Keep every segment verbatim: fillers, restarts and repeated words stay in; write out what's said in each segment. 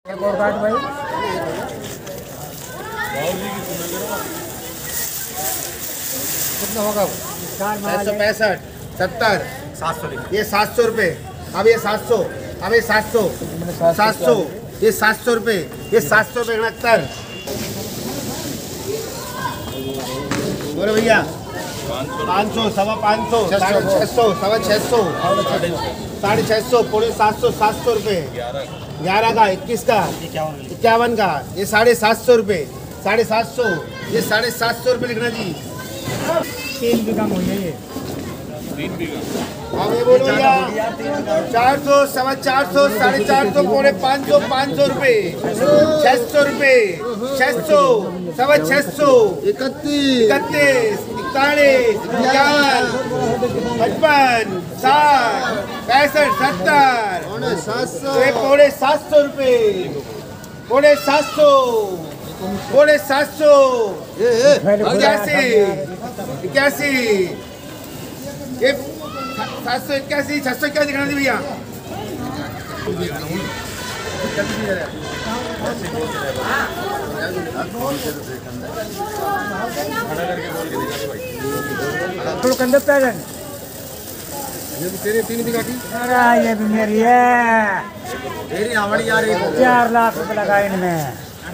एक और काट भाई। कितना होगा? छह सौ पैंसठ, सत्तर, सात सौ। ये सात सौ रुपये। अब ये सात सौ, अब ये सात सौ, सात सौ, ये सात सौ रुपये, ये सात सौ रुपये उनहत्तर। बोलो भैया पाँच सौ, सवा पाँच सौ, साढ़े छः सौ, सवा छः सौ, साढ़े छः सौ, पौने सात सौ, सात सौ रुपये। ग्यारह का, इक्कीस का, इक्यावन का, ये साढ़े सात सौ रुपये, साढ़े सात सौ, ये साढ़े सात सौ रुपये लिखना जी। तीन भी कम हो गया ये। तीन भी कम। अब ये बोलो भैया चार सौ, सवा चार सौ, साढ़े चार सौ, पौने पाँच सौ, पाँच सौ रुपये, छः सौ रुपये, छः सौ, सवा छः सौ, इकतीस, इकतीस, इकतालीस, इक्यावन, पचपन, साठ, पैंसठ, सत्तर, पौने सात सौ, पौने सात सौ रुपये, पौने सात सौ, पौने सात सौ, इक्यासी, इक्यासी, ये सात सौ इक्यासी, छह सौ इक्यासी दिखाना दी भैया। थोड़ा कंधे पे आ ये भी तेरी तीन भी काटी। अरे ये भी मेरी है। तेरी हमारी आ रही है। चार लाख रुपए लगा इनमें।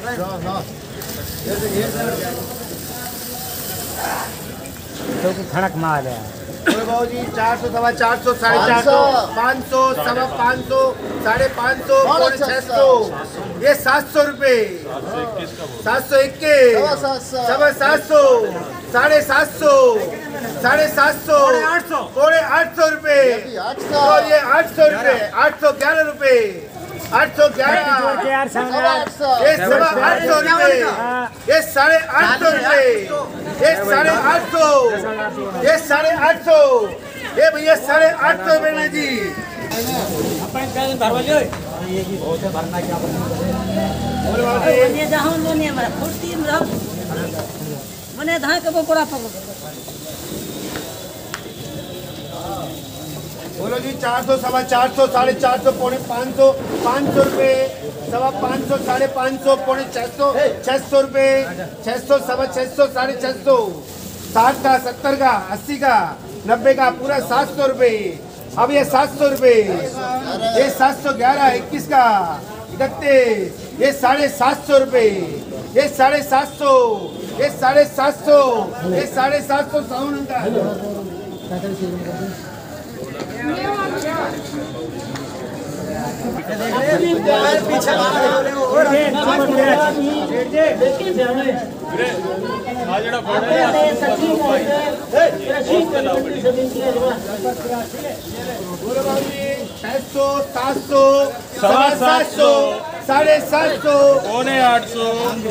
तो खड़क माल है। बाबू जी चार सौ, सवा चार सौ, साढ़े चार सौ, पाँच सौ, सवा पाँच सौ, साढ़े पाँच सौ, पौने छः सौ, ये सात सौ रुपये, सात सौ इक्कीस, सवा सात सौ, साढ़े सात सौ, साढ़े सात सौ, पौने आठ सौ रुपये, और ये आठ सौ रुपये, आठ सौ ग्यारह रुपये, आठ सौ ग्यारह, ये सवा आठ सौ रुपये, ये साढ़े आठ सौ रुपये, ये साढ़े आठ सौ, ये साढ़े आठ सौ, ये भैया साढ़े आठ सौ रुपये में जी। मैंने धान का बोरा बोलो जी चार सौ, सवा चार सौ, साढ़े चार सौ, पौने पाँच सौ, पाँच सौ रुपये, सवा पाँच सौ, साढ़े पाँच सौ, पौने छः सौ, छः सौ रुपये, छः सौ, सवा छः सौ, साढ़े छः सौ, साठ का, सत्तर का, अस्सी का, नब्बे का, पूरा सात सौ रुपये। अब ये सात सौ रुपये, ये सात सौ ग्यारह, इक्कीस का, इकतीस, ये साढ़े सात सौ रुपये, ये साढ़े सात सौ, ये साढ़े सात सौ, ये साढ़े सात सौ सावन का। छह सौ, सात सौ, सवा सात सौ, साढ़े सात सौ, पौने आठ सौ।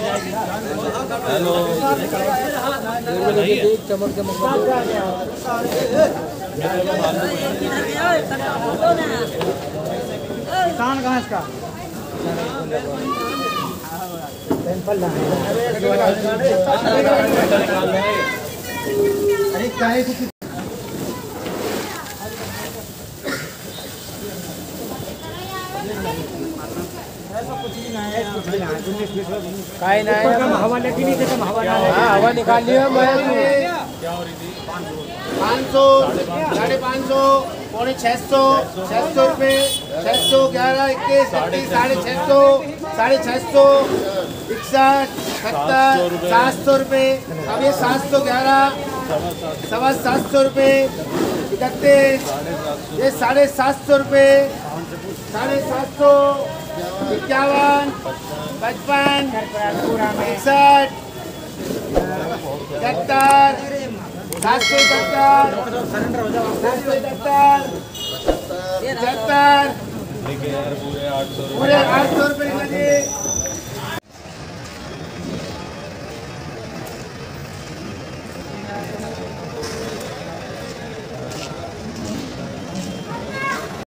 चमक चमक किसान कहाँ इसका अरे काहे कुछ काहे ना हवा लेके नहीं देता हवा हवा निकाल लिया मैं पाँच सौ, साढ़े पाँच सौ, पौने छः सौ, छः सौ रुपये, छः सौ ग्यारह, इक्कीस, इक्कीस, साढ़े छः सौ, साढ़े छः सौ, इकसठ, सत्तर, सात सौ रुपये। अब ये सात सौ ग्यारह, सवा सात सौ रुपये, इकतीस, ये साढ़े सात सौ रुपये, साढ़े सात सौ, इक्यावन, पचपन, इकसठ, इकहत्तर, सात सौ इकहत्तर, सात सौ इकहत्तर, पचहत्तर, पूरे आठ सौ रुपये लगे।